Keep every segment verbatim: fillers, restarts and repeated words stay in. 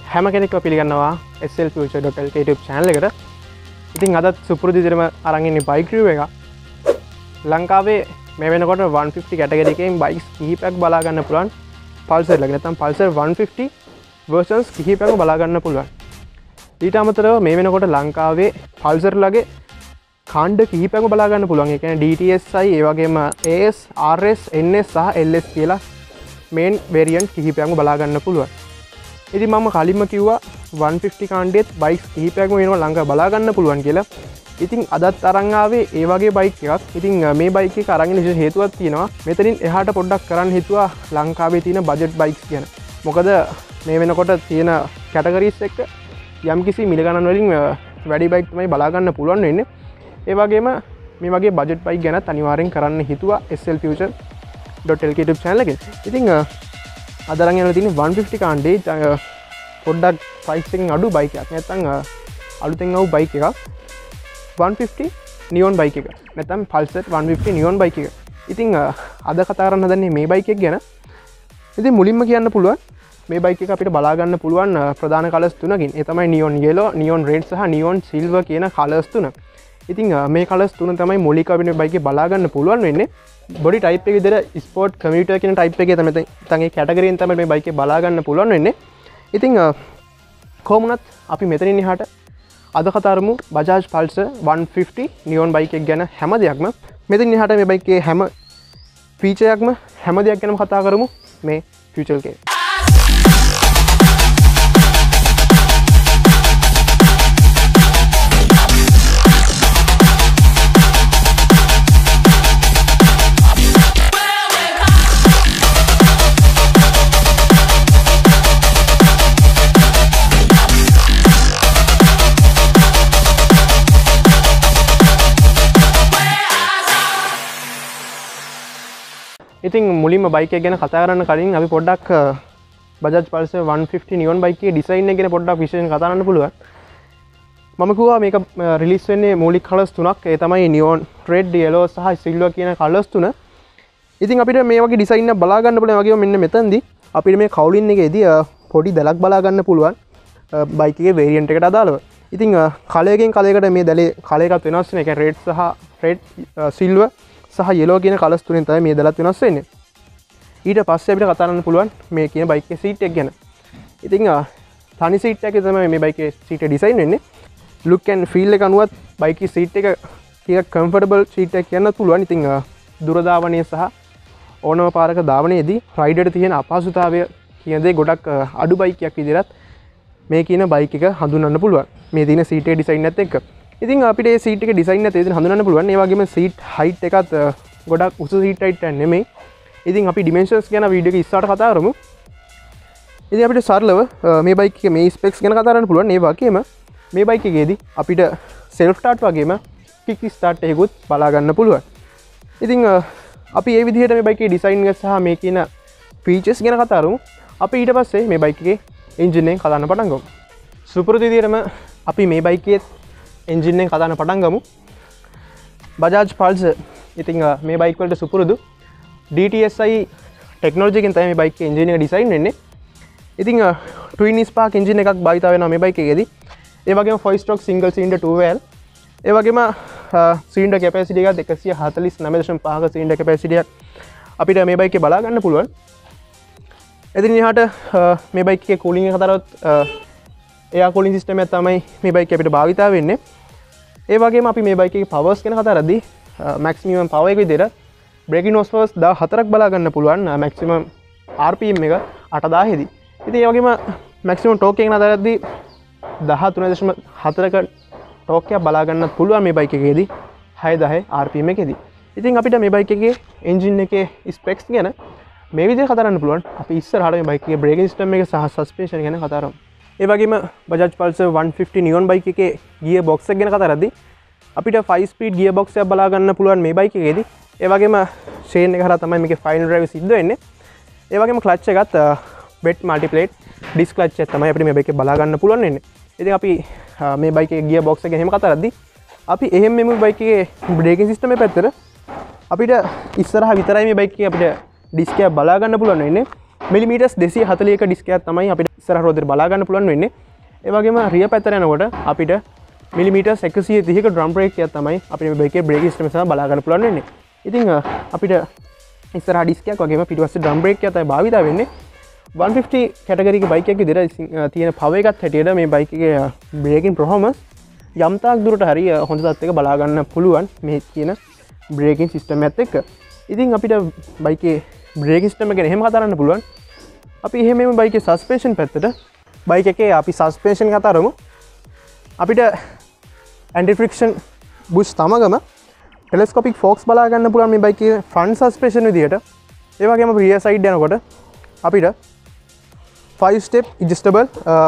හැම කෙනෙක්ම පිළිගන්නවා S L Future dot L K YouTube channel එකට. ඉතින් අදත් සුපුරුදු විදිහටම අරන් ඉන්නේ බයික් රිවිව් එකක්. ලංකාවේ මේ වෙනකොට one fifty කැටගරි එකකින් බයික්ස් කිහිපයක් බලා ගන්න පුළුවන්. Pulsar ලගේ නැත්නම් Pulsar one fifty versions කිහිපයක්ම බලා ගන්න පුළුවන්. ඊට අමතරව මේ වෙනකොට ලංකාවේ Pulsar ලගේ කාණ්ඩ කිහිපයක්ම බලා ගන්න පුළුවන්. ඒ කියන්නේ D T S I, ඒ වගේම A S, R S, N S සහ L S කියලා මේන් වේරියන්ට් කිහිපයක්ම බලා ගන්න පුළුවන්. ඉතින් මම කලින්ම කිව්වා one fifty කාණ්ඩෙත් බයික්ස් කිහිපයක්ම වෙනවා ලංකාව බලා ගන්න පුළුවන් කියලා. ඉතින් අදත් අරන් ආවේ ඒ වගේ බයික් එකක්. ඉතින් මේ බයික් එක අරන් ඉන්න විශේෂ හේතුවක් තියෙනවා. මෙතනින් එහාට පොඩ්ඩක් කරන්න හිතුවා ලංකාවේ තියෙන බජට් බයික්ස් කියන. මොකද මේ වෙනකොට තියෙන කැටගරිස් එක යම්කිසි මිල ගණන් වලින් වැඩි බයික් තමයි බලා ගන්න පුළුවන් වෙන්නේ. ඒ වගේම මේ වගේ බජට් බයික් ගැනත් අනිවාර්යෙන් කරන්න හිතුවා S L Future dot L K YouTube channel එකෙන්. ඉතින් අද අරන් යනවා තියෙන්නේ one fifty කාණ්ඩේ පොඩ්ඩක් ප්‍රයිස් එකෙන් අඩු බයික් එකක්. නැත්නම් අලුතෙන් ආපු බයික් එකක්. one fifty නියොන් බයික් එක. නැත්නම් Pulsar one fifty නියොන් බයික් එක. ඉතින් අද කතා කරන්න හදන්නේ මේ බයික් එක ගැන. ඉතින් මුලින්ම කියන්න පුළුවන් මේ බයික් එක අපිට බලා ගන්න පුළුවන් ප්‍රධාන කලර්ස් තුනකින්. ඒ තමයි නියොන් yellow, නියොන් red සහ නියොන් silver කියන කලර්ස් තුන. ඉතින් මේ කලර්ස් තුන තමයි මූලික අපිට බයික් එක බලා ගන්න පුළුවන් වෙන්නේ. බොඩි ටයිප් එක විදිහට ස්පෝර්ට් කමියුටර් කියන ටයිප් එකේ තමයි තංගේ කැටගරියෙන් තමයි මේ බයික් එක බලා ගන්න පුළුවන් වෙන්නේ. ඉතින් කොහොමුණත් අපි මෙතනින් එහාට අද කතා කරමු Bajaj Pulsar one fifty නියොන් bike එක ගැන හැම දෙයක්ම. මෙතනින් එහාට මේ බයික් එකේ හැම ෆීචර් එකක්ම හැම දෙයක් ගැනම කතා කරමු මේ Future එකේ. ඉතින් මුලින්ම බයික් එක ගැන කතා කරන්න කලින් අපි පොඩ්ඩක් Bajaj Pulsar one fifty නියොන් bike එකේ ඩිසයින් එක ගැන පොඩ්ඩක් විශේෂයෙන් කතා කරන්න පුළුවන්. මම කිව්වා මේක රිලීස් වෙන්නේ මූලික කලර්ස් තුනක්. ඒ තමයි නියොන් රෙඩ්, yellow සහ silver කියන කලර්ස් තුන. ඉතින් අපිට මේ වගේ ඩිසයින් එක බලා ගන්න පුළුවන් වගේම මෙන්න මෙතනදී අපිට මේ කවුලින් එකේදී පොඩි දැලක් බලා ගන්න පුළුවන් බයික් එකේ වේරියන්ට් එකට අදාළව. ඉතින් කලයකින් කලයකට මේ දැලේ කලය එකක් වෙනස් වෙනවා. ඒ කියන්නේ රෙඩ් සහ රෙඩ්, silver සහ yellow කියන කලර්ස් තුනෙන් තමයි මේ දලත් වෙනස් වෙන්නේ. ඊට පස්සේ අපිට කතා කරන්න පුළුවන් මේ කියන බයික් එකේ සීට් එක ගැන. ඉතින් තනි සීට් එකේ තමයි මේ බයික් එකේ සීට් එක ඩිසයින් වෙන්නේ. ලුක් ඇන්ඩ් ෆීල් එක අනුවත් බයික් එකේ සීට් එක ටිකක් කම්ෆර්ටබල් සීට් එකක් කියන්නත් පුළුවන්. ඉතින් දුර ධාවනයේ සහ ඕනම පාරක ධාවනයේදී රයිඩර්ට තියෙන අපහසුතාවය කියන දේ ගොඩක් අඩු බයික් එකක් විදිහට මේ කියන බයික් එක හඳුන්වන්න පුළුවන්. මේ තියෙන සීට් එකේ ඩිසයින් එකත් එක්ක. ඉතින් අපිට මේ සීට් එකේ ඩිසයින් එක තේරෙන්න හඳුනන්න පුළුවන්. ඒ වගේම සීට් හයිට් එකත් ගොඩක් උස සීට් හයිට් එකක් නෙමෙයි. ඉතින් අපි ඩිමෙන්ෂන්ස් ගැන වීඩියෝ එක ඉස්සරහට කතා කරමු. ඉතින් අපිට සරලව මේ බයික් එකේ මේ ස්පෙක්ස් ගැන කතා කරන්න පුළුවන්. ඒ වගේම මේ බයික් එකේදී අපිට self start වගේම kick start එකකුත් බලා ගන්න පුළුවන්. ඉතින් අපි මේ විදිහට මේ බයික් එකේ ඩිසයින් එක සහ මේ කියන ෆීචර්ස් ගැන කතා කරමු. අපි ඊට පස්සේ මේ බයික් එකේ එන්ජින් එකෙන් කතා කරන්න පටන් ගමු. සුපුරුදු විදිහටම අපි මේ බයික් එකේ එන්ජින් එකෙන් කතාන පටන් ගමු. Bajaj Pulsar. ඉතින් මේ බයික් වලට සුපුරුදු D T S I technology එකෙන් තමයි මේ බයික් එකේ එන්ජින් එක ඩිසයින් වෙන්නේ. ඉතින් twin spark එන්ජින් එකක් භාවිත වෙනවා මේ බයික් එකේදී. ඒ වගේම four stroke single cylinder two valve. ඒ වගේම cylinder capacity එක දෙකසිය හතළිස් නවය දශම පහක cylinder capacity එකක් අපිට මේ බයික් එකේ බලා ගන්න පුළුවන්. එදින එහාට මේ බයික් එකේ cooling එක කතාරවත් එයා කූලින් සිස්ටම් එක තමයි මේ බයික් අපිට භාවිතා වෙන්නේ. ඒ වගේම අපි මේ බයික් එකේ පවර්ස් ගැන කතා කරද්දී මැක්සිමම් පවර් එක විදිහට බ්‍රේකින් හොස්පවර්ස් දාහතරක් බලා ගන්න පුළුවන්. මැක්සිමම් R P M එක අටදාහේ දී. ඉතින් ඒ වගේම මැක්සිමම් ටෝක් එක ගැන කතා කරද්දී දහතුන දශම හතරක ටෝක් එකක් බලා ගන්නත් පුළුවන් මේ බයික් එකේදී හයදාහේ R P M එකේදී. ඉතින් අපිට මේ බයික් එකේ එන්ජින් එකේ ස්පෙක්ස් ගැන මේ විදිහට කතා කරන්න පුළුවන්. අපි ඉස්සරහට මේ බයික් එකේ බ්‍රේකින් සිස්ටම් එක සහ සස්පෙන්ෂන් ගැන කතා කරමු. ඒ වගේම Bajaj Pulsar one fifty නියොන් bike එකේ ගියර් බොක්ස් එක ගැන කතා කරද්දී අපිට five speed gear box එකක් බලා ගන්න පුළුවන් මේ බයික් එකේදී. ඒ වගේම chain එක හරහා තමයි මේකේ final drive සිද්ධ වෙන්නේ. ඒ වගේම clutch එකත් wet multi plate disc clutch එක තමයි අපිට මේ බයික් එකේ බලා ගන්න පුළුවන් වෙන්නේ. ඉතින් අපි මේ බයික් එකේ gear box එක ගැන එහෙම කතා කරද්දී අපි එහෙම මේ බයික් එකේ braking system එක පැත්තට අපිට ඉස්සරහා විතරයි මේ බයික් එකේ අපිට disc එක බලා ගන්න පුළුවන් වෙන්නේ. මිලිමීටර්ස් දෙසිය හතලියක ඩිස්ක් එකක් තමයි අපිට ඉස්සරහ රෝදෙට බලා ගන්න පුළුවන් වෙන්නේ. ඒ වගේම රිය පැත්තට යනකොට අපිට මිලිමීටර්ස් එකසිය තිහක ඩ්‍රම් බ්‍රේක් එකක් තමයි අපිට මේ බයිකේ බ්‍රේක් සිස්ටම් එක සහ බලා ගන්න පුළුවන් වෙන්නේ. ඉතින් අපිට ඉස්සරහ ඩිස්ක් එකක් වගේම පිටිපස්සේ ඩ්‍රම් බ්‍රේක් එකක් තමයි භාවිත වෙන්නේ. one fifty කැටගරි එකේ බයික් එකේ විතර තියෙන පව එකත් හැටියට මේ බයික් එකේ බ්‍රේකින් පර්ෆෝමන්ස් යම් තාක් දුරට හරි හොඳ තත්ත්වයක බලා ගන්න පුළුවන් මේ කියන බ්‍රේකින් සිස්ටම් එකත් එක්ක. ඉතින් අපිට බයිකේ බ්‍රේකින් සිස්ටම් එක ගැන එහෙම කතා කරන්න පුළුවන්. අපි එහෙමම බයිකේ සස්පෙන්ෂන් පැත්තට බයික් එකේ අපි සස්පෙන්ෂන් කතා කරමු. අපිට ඇන්ටි ෆ්‍රික්ෂන් බුෂ් තමගම ටෙලස්කෝපික් ෆෝක්ස් බලා ගන්න පුළුවන් මේ බයිකේ ෆ්‍රන්ට් සස්පෙන්ෂන් විදියට. ඒ වගේම රියර් සයිඩ් යනකොට අපිට five step adjustable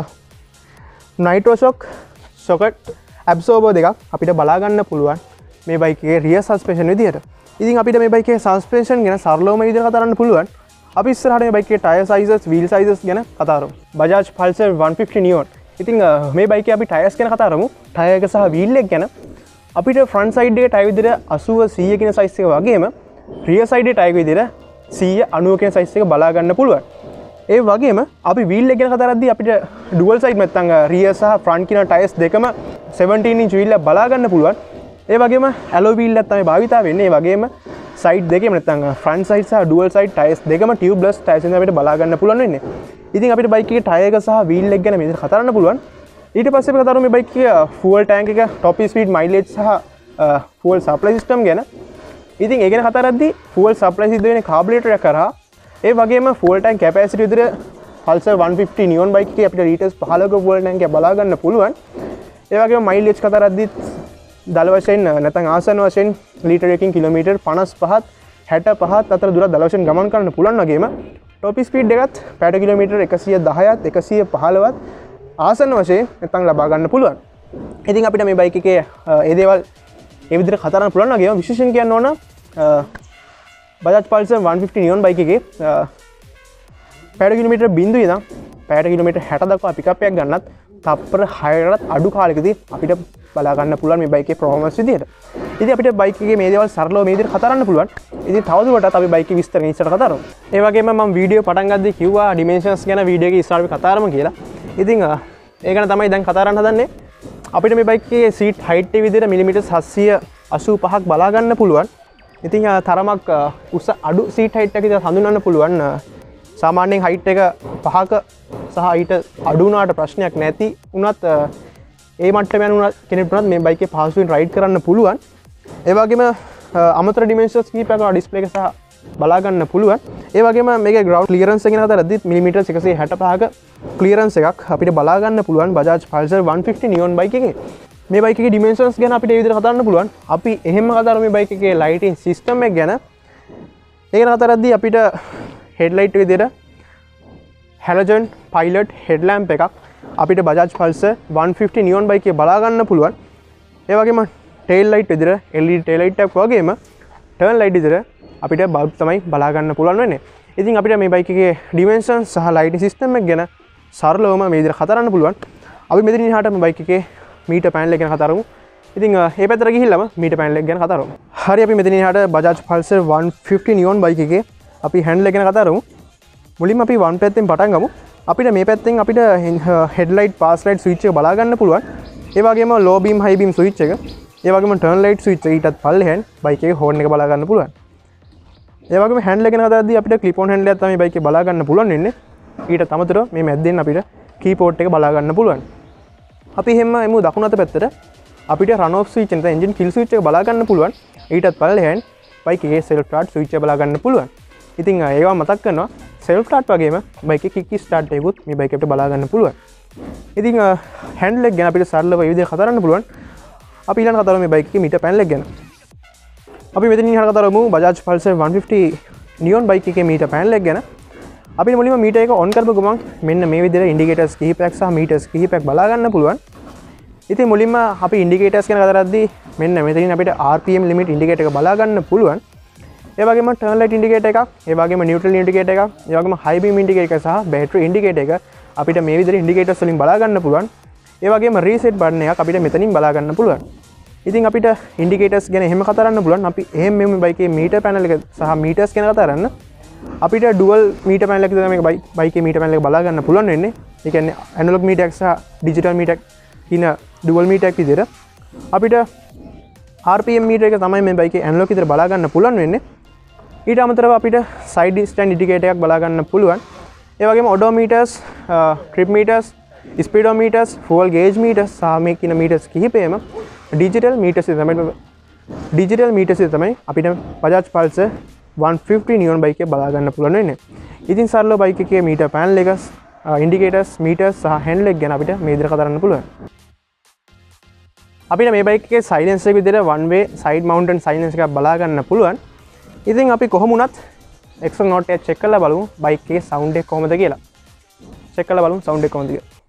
nitro shock socket absorber දෙකක් අපිට බලා ගන්න පුළුවන් මේ බයික් එකේ රියර් සස්පෙන්ෂන් විදියට. ඉතින් අපිට මේ බයික් එකේ සස්පෙන්ෂන් ගැන සරලවම විදිහට කතා කරන්න පුළුවන්. අපි ඉස්සරහට මේ බයික් එකේ ටයර් සයිසස්, වීල් සයිසස් ගැන කතා කරමු. Bajaj Pulsar one fifty Neon. ඉතින් මේ බයික් එකේ අපි ටයර්ස් ගැන කතා කරමු. ටයර් එක සහ වීල් එක ගැන අපිට ෆ්‍රන්ට් සයිඩ් එකේ ටයර් විදිහට අසූව සීය කියන සයිස් එක වගේම රියර් සයිඩ් එකේ ටයර් විදිහට සීය අනූව කියන සයිස් එක බලා ගන්න පුළුවන්. ඒ වගේම අපි වීල් එක ගැන කතා කරද්දී අපිට ඩුවල් සයිඩ් නැත්නම් රියර් සහ ෆ්‍රන්ට් කියන ටයර්ස් දෙකම seventeen inch වීල් එක බලා ගන්න පුළුවන්. ඒ වගේම ඇලෝ වීල් එකක් තමයි භාවිතා වෙන්නේ. ඒ වගේම සයිඩ් දෙකේම නැත්නම් ෆ්‍රන්ට් සයිඩ් සහ ඩුවල් සයිඩ් ටයර්ස් දෙකම ටියුබ්ලස් ටයර්ස් එකෙන් අපිට බලා ගන්න පුළුවන් වෙන්නේ. ඉතින් අපිට බයික් එකේ ටයර් එක සහ වීල් එක ගැන මේ විදිහට කතා කරන්න පුළුවන්. ඊට පස්සේ අපි කතා කරමු මේ බයික් එකේ ෆුවල් ටැංක් එක, টপ ස්පීඩ්, මයිලේජ් සහ ෆුවල් සප්ලයි සිස්ටම් ගැන. ඉතින් ඒ ගැන කතා කරද්දී ෆුවල් සප්ලයි සිද්ධ වෙන්නේ කාබුලේටර් එක කරා. ඒ වගේම ෆුවල් ටැංක් කැපැසිටි විදිහට Pulsar one fifty Neon bike එකේ අපිට ලිටර්ස් පහළක ෆුවල් ටැංක් එක බලා ගන්න පුළුවන්. ඒ වගේම මයිලේජ් කතා කරද්දී දල වශයෙන් නැත්නම් ආසන්න වශයෙන් ලීටර් එකකින් කිලෝමීටර් පනස් පහත් හැට පහත් අතර දුරක් දල වශයෙන් ගමන් කරන්න පුළුවන් වගේම টপ ස්පීඩ් එකත් පැයට කිලෝමීටර් එකසිය දහයත් එකසිය පහළොවත් ආසන්න වශයෙන් නැත්නම් ලබා ගන්න පුළුවන්. ඉතින් අපිට මේ බයික් එකේ ඒ දේවල් ඒ විදිහට කතා කරන්න පුළුවන් වගේම විශේෂයෙන් කියන්න ඕන Bajaj Pulsar one fifty Neon bike එකේ පැයට කිලෝමීටර් බිංදුව ඉඳන් පැයට කිලෝමීටර් හැට දක්වා පිකප් එකක් ගන්නත් තප්පර හයකටත් අඩු කාලෙකදී අපිට බලා ගන්න පුළුවන් මේ බයික් එකේ පර්ෆෝමන්ස් විදියට. ඉතින් අපිට බයික් එකේ මේ දේවල් සරලව මේ විදිහට කතා කරන්න පුළුවන්. ඉතින් තවදුරටත් අපි බයික් එකේ විස්තර ගැන ඉස්සරහට කතා කරමු. ඒ වගේම මම වීඩියෝ පටන් ගද්දී කිව්වා ඩිමෙන්ෂන්ස් ගැන වීඩියෝ එකේ ඉස්සරහ අපි කතා කරමු කියලා. ඉතින් ඒ ගැන තමයි දැන් කතා කරන්න හදන්නේ. අපිට මේ බයික් එකේ සීට් හයිට් එක විදිහට මිලිමීටර් සත්සිය අසූ පහක් බලා ගන්න පුළුවන්. ඉතින් තරමක් උස අඩු සීට් හයිට් එකක් විදිහට හඳුන්වන්න පුළුවන්. සාමාන්‍යයෙන් හයිට් එක පහක සහ ඊට අඩු වුණාට ප්‍රශ්නයක් නැති වුණත් ඒ මට්ටම යන උනත් කෙනෙකුට උනත් මේ බයික් එක පහසුවෙන් රයිඩ් කරන්න පුළුවන්. ඒ වගේම අමතර ඩිමෙන්ෂන්ස් කීපයක් ඩිස්ප්ලේ එක සහ බලා ගන්න පුළුවන්. ඒ වගේම මේකේ ග්‍රවුන්ඩ් ක්ලියරන්ස් එක ගැන කතා කරද්දි මිලිමීටර් එකසිය හැට පහක ක්ලියරන්ස් එකක් අපිට බලා ගන්න පුළුවන් Bajaj Pulsar one fifty Neon bike එකේ. මේ බයික් එකේ ඩිමෙන්ෂන්ස් ගැන අපිට මේ විදිහට කතා කරන්න පුළුවන්. අපි එහෙම කතා කරමු මේ බයික් එකේ ලයිටින් සිස්ටම් එක ගැන. ඒ ගැන කතා කරද්දි අපිට හෙඩ්ලයිට් විදිහට හැලජන් පයිලට් හෙඩ්ලැම්ප් එකක් අපිට Bajaj Pulsar one fifty Neon bike එකේ බලා ගන්න පුළුවන්. ඒ වගේම ටේල් ලයිට් විදිහට L E D tail light එකක් වගේම ටර්න් ලයිට් විදිහට අපිට බල්බ් තමයි බලා ගන්න පුළුවන් වෙන්නේ. ඉතින් අපිට මේ බයික් එකේ ඩිමෙන්ෂන් සහ ලයිටින් සිස්ටම් එක ගැන සරලවම මේ විදිහට කතා කරන්න පුළුවන්. අපි මෙතනින් එහාට මේ බයික් එකේ මීටර් පැනල් එක ගැන කතා කරමු. ඉතින් මේ පැත්තට ගිහිල්ලාම මීටර් පැනල් එක ගැන කතා කරමු. හරි අපි මෙතනින් එහාට Bajaj Pulsar one fifty Neon bike එකේ අපි හැන්ඩල් එක ගැන කතා කරමු. මුලින්ම අපි වන් පැත්තෙන් පටන් ගමු. අපිට මේ පැත්තෙන් අපිට හෙඩ්ලයිට් පාස් ලයිට් ස්විච් එක බලා ගන්න පුළුවන්. ඒ වගේම low beam high beam switch එක, ඒ වගේම ටර්න් ලයිට් ස්විච් එක ඊටත් පල්ලෙහෙන් බයික් එකේ හෝර්න් එක බලා ගන්න පුළුවන්. ඒ වගේම හැන්ඩල් එක ගැන කතාද්දී අපිට ක්ලිප් ඔන් හැන්ඩල් එකක් තමයි බයික් එකේ බලා ගන්න පුළුවන් වෙන්නේ. ඊට අමතරව මේ මැද්දෙන් අපිට කීපෝඩ් එක බලා ගන්න පුළුවන්. අපි එහෙම එමු දකුණු අත පැත්තට අපිට රන් ඔෆ් ස්විච් නැත්නම් එන්ජින් කිල් ස්විච් එක බලා ගන්න පුළුවන්. ඊටත් පල්ලෙහෙන් බයික් එකේ සෙල්ෆ් ස්ටාර්ට් ස්විච් එක බලා ගන්න පුළුවන්. ඉතින් ඒවා මතක් කරනවා සෙල්ෆ් ස්ටාර්ට් වගේම බයික් එකේ කික් ස්ටාර්ට් එකකුත් මේ බයික් එකට බලා ගන්න පුළුවන්. ඉතින් හැන්ඩල් එක ගැන අපිට සරලව මේ විදිහට කතා කරන්න පුළුවන්. අපි ඊළඟ කතා කරමු මේ බයික් එකේ මීටර් පැනල් එක ගැන. අපි මෙතනින් ඉහළ කතා කරමු Bajaj Pulsar one fifty Neon bike එකේ මීටර් පැනල් එක ගැන. අපි මුලින්ම මීටර් එක ඔන් කරපු ගමන් මෙන්න මේ විදිහට ඉන්ඩිකේටර්ස් කිහිපයක් සහ මීටර්ස් කිහිපයක් බලා ගන්න පුළුවන්. ඉතින් මුලින්ම අපි ඉන්ඩිකේටර්ස් ගැන කතා කරද්දී මෙන්න මෙතනින් අපිට R P M limit indicator එක බලා ගන්න පුළුවන්. ඒ වගේම ටර්න් ලයිට් ඉන්ඩිකේටර් එකක්, ඒ වගේම නියුට්‍රල් ඉන්ඩිකේටර් එකක්, ඒ වගේම හයි බීම් ඉන්ඩිකේටර් එක සහ බැටරි ඉන්ඩිකේටර් එක අපිට මේ විදිහට ඉන්ඩිකේටර්ස් වලින් බලා ගන්න පුළුවන්. ඒ වගේම රීසෙට් බටන් එකක් අපිට මෙතනින් බලා ගන්න පුළුවන්. ඉතින් අපිට ඉන්ඩිකේටර්ස් ගැන එහෙම කතා කරන්න පුළුවන්. අපි එහෙම මේ බයිකේ මීටර් පැනල් එක සහ මීටර්ස් ගැන කතා කරන්න. අපිට ඩුවල් මීටර් පැනල් එකක් තමයි මේක බයිකේ මීටර් පැනල් එක බලා ගන්න පුළුවන් වෙන්නේ. ඒ කියන්නේ ඇනලොග් මීටර් එක සහ ඩිජිටල් මීටර් කියන ඩුවල් මීටර් එකක් විදිහට අපිට ආර් පී එම් මීටර් එක තමයි මේ බයිකේ ඇනලොග් විදිහට බලා ගන්න පුළුවන් වෙන්නේ. ඊට අමතරව අපිට සයිඩ් ස්ටෑන්ඩ් ඉන්ඩිකේටර් එකක් බලා ගන්න පුළුවන්. ඒ වගේම odometers, trip meters, speedometers, fuel gauge meters සහ මේ කියන මීටර්ස් කිහිපෙම ඩිජිටල් මීටර්ස් තමයි ඩිජිටල් මීටර්ස් තමයි අපිට Bajaj Pulsar one fifty නියොන් bike එක බලා ගන්න පුළුවන් වෙන්නේ. ඉතින් සරලව බයික් එකේ මීටර් පැනල් එක, ඉන්ඩිකේටර්ස්, මීටර්ස් සහ හැන්ඩල් එක ගැන අපිට මේ විදිහට කතා කරන්න පුළුවන්. අපිට මේ බයික් එකේ සයිලන්සර් එක විදිහට one way side mounted silencer එකක් බලා ගන්න පුළුවන්. ඉතින් අපි කොහොම වුණත් එක්සල් නෝට් එක චෙක් කරලා බලමු බයික් එකේ සවුන්ඩ් එක කොහොමද කියලා. චෙක් කරලා බලමු සවුන්ඩ් එක කොහොමද කියලා.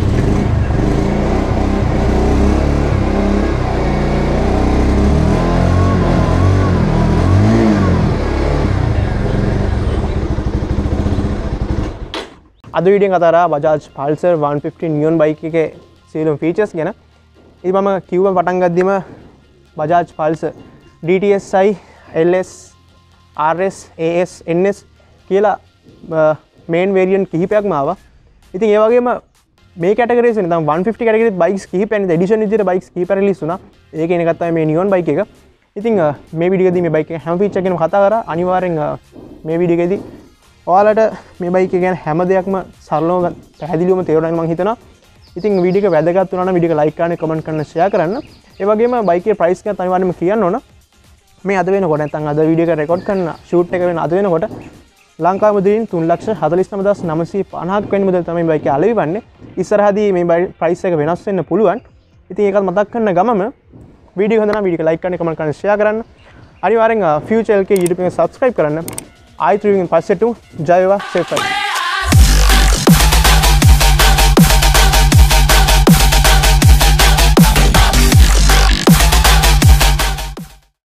අද වීඩියෝෙන් කතා කරා Bajaj Pulsar one fifty නියොන් bike එකේ සියලුම ෆීචර්ස් ගැන. ඉතින් මම කිව්ව පටන් ගද්දිම Bajaj Pulsar D T S I, L S, R S, A S, N S කියලා මේන් වේරියන්ට් කිහිපයක්ම ආවා. ඉතින් ඒ වගේම මේ කැටගරිස් වෙන තමයි one fifty කැටගරියේ බයික්ස් කිහිපයක් නේද එඩිෂන් විදිහට බයික්ස් කිහිපයක් රිලීස් වුණා. ඒකේ එකක් තමයි මේ නියොන් බයික් එක. ඉතින් මේ වීඩියෝෙදී මේ බයික් එක හැම ෆීචර් ගැනම කතා කරා. අනිවාර්යෙන් මේ වීඩියෝ එකේදී ඔයාලට මේ බයික් එක ගැන හැම දෙයක්ම සරලව පැහැදිලිවම තේරුණා මම හිතනවා. ඉතින් වීඩියෝ එක වැදගත් වුණා නම් වීඩියෝ එක ලයික් කරන්න, කමෙන්ට් කරන්න, ෂෙයා කරන්න. ඒ වගේම බයික් එකේ ප්‍රයිස් ගැන අනිවාර්යෙන්ම කියන්න ඕන. මේ අද වෙනකොට නැත්නම් අද වීඩියෝ එක රෙකෝඩ් කරන ෂූට් එක වෙන අද වෙනකොට ලංකාව මුදලින් තුන් ලක්ෂ හතළිස් නව දහස් නවසිය පනහක් වෙනි මුදල් තමයි මේ බයික් එක අලෙවි වන්නේ. ඉස්සරහදී මේ ප්‍රයිස් එක වෙනස් වෙන්න පුළුවන්. ඉතින් ඒකත් මතක් කරන ගමම වීඩියෝ හොඳ නම් වීඩියෝ එක ලයික් කරන්න, කමෙන්ට් කරන්න, ෂෙයා කරන්න. අනිවාර්යෙන් ෆියුචර් එල් කේ YouTube එක සබ්ස්ක්‍රයිබ් කරන්න. ආයි ත්‍රිවිං පස්සෙට ජය වේවා සේෆයි.